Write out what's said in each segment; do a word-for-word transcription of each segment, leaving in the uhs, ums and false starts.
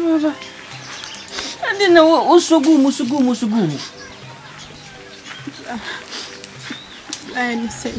baba. I didn't know what so good, musugu, musugu. I say,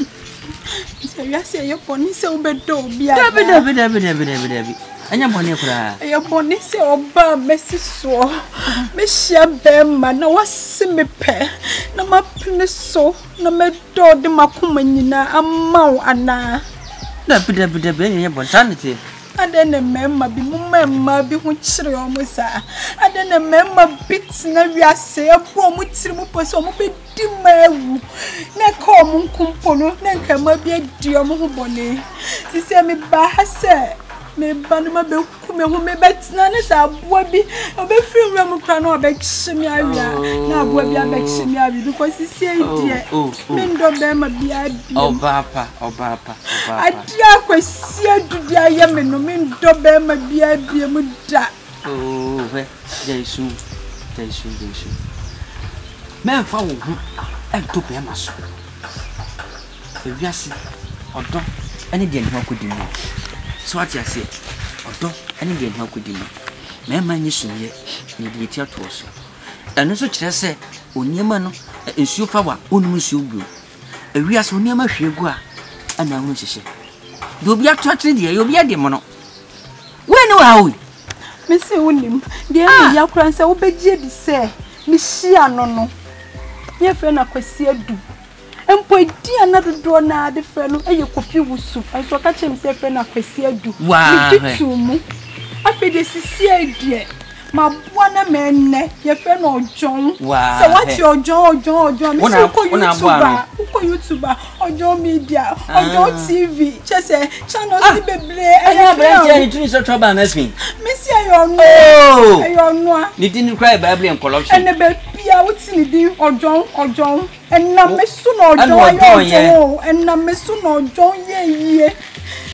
I say, your pony so bad, don't be a Debbie, Debbie, Debbie, Debbie, Debbie, Debbie. And your money cry. Your pony so bad, Messi so. Miss Bemma, no was me pair. No, my penny so, no, my dog, the Macumanina, a mow, and now. Debbie, Debbie, Debbie, and your sanity. I then a member be mamma be which almost are. I then a member bits never say a poem with some person be dimmer. Ne come compono, ne come be a dear bonnet. She said me by her say, me banama be come who may bet none as a webby, a be free rum crown or beg shimmy. Now, webby, I beg shimmy because he said, dear, men don't them a be a oh, papa, oh, papa, I dear question to the Yemen, no mean Dobem, my dear, dear Muda. Oh, very soon, very soon, very soon. Men found and to pay my soul. If you see, or don't any day how could you know? So what you say, or don't any day how could you know? Men, man, you soon yet, need the tear to us. And also, just say, Unyamano, and so far, Unmus you blue. A real Sunyama Shigua. And I want to say, do be a touching dear, you'll be a demono. When are we? Mister William, dear, your friends are obey Jedi say, Miss Shiano. Your friend, I could see a do. And put dear another door now, the fellow, and you coffee with soup. I shall catch himself and I could see a do. Wow, I feel this is here, dear. My one man, your friend or John. Wow. So what's your John, John, John? Who call YouTuber? Who call YouTuber? Or John Media? Or John T V? Just say, channel C B B. I have been doing so trouble, and me. Miss, I don't know. Oh, I don't know. You didn't cry Bible and corruption. And the baby, I would see the or John or John. And now, Miss Soon or John, and now, Miss Soon or John, yeah, yeah.